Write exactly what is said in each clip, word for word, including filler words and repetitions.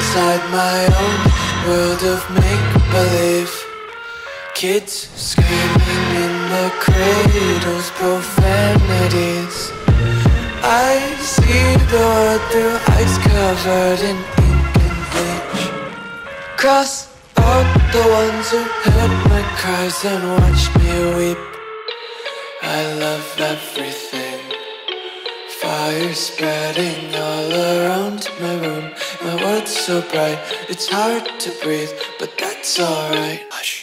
inside my own world of make-believe. Kids screaming in the cradles, profanities. I see the world through eyes covered in ink and bleach. Cross out the ones who heard my cries and watched me weep. I love everything. Fire spreading all around my room. My world's so bright, it's hard to breathe, but that's alright. Hush.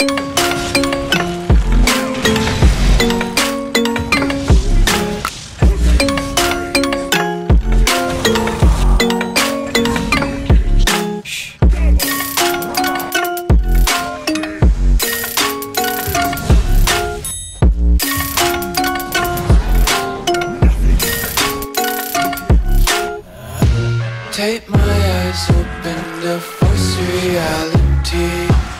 Take my eyes open to force reality.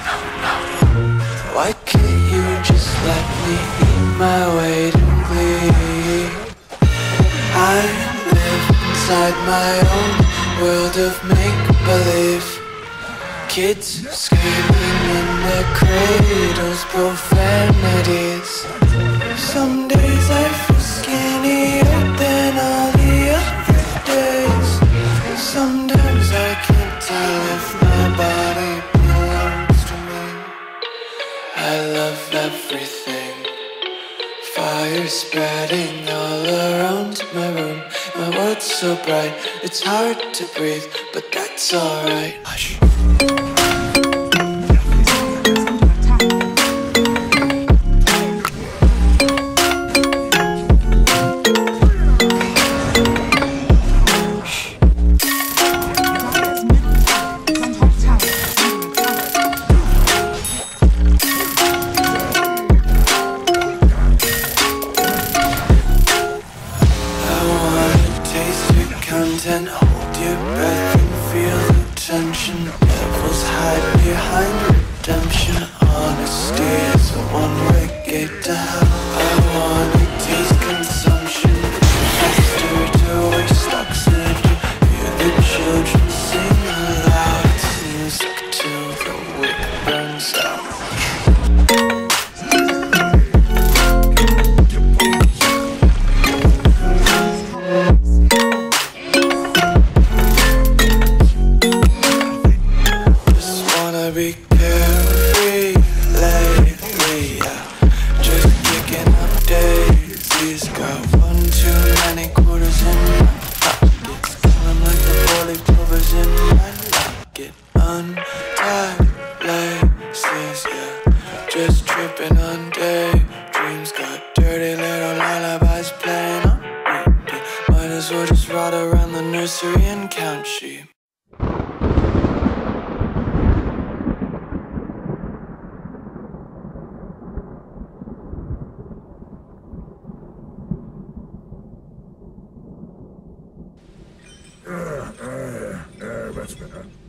Why can't you just let me eat my weight in glee? I live inside my own world of make-believe. Kids screaming in their cradles, profanities. Some days I feel skinnier than all the other days. Sometimes I can't tell if my body belongs to me. I love everything. Fire spreading all around my room. My world's so bright, it's hard to breathe, but that's alright. Hush. Content, hold your breath and feel the tension. Devils hide behind redemption. Honesty is a one-way gate to hell. I wanna taste consumption. Faster to waste oxygen. Hear the children sing aloud. It's music till the wick burns out. Be carefree lately, yeah. Just kicking up daisies. Got one too many quarters in my pockets. Coming like the bully plovers in my locket. Untied laces, yeah. Just tripping on daydreams. Got dirty little lullabies playing on repeat. Might as well just ride around the nursery and count sheep. Uh, uh, uh, what's going on?